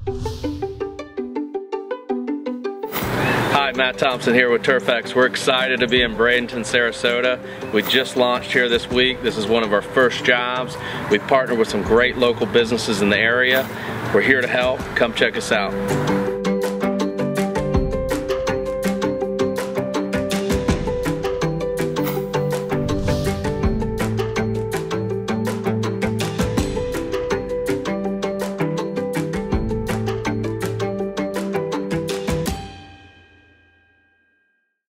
Hi, Matt Thompson here with Turfex. We're excited to be in Bradenton, Sarasota. We just launched here this week. This is one of our first jobs. We've partnered with some great local businesses in the area. We're here to help. Come check us out.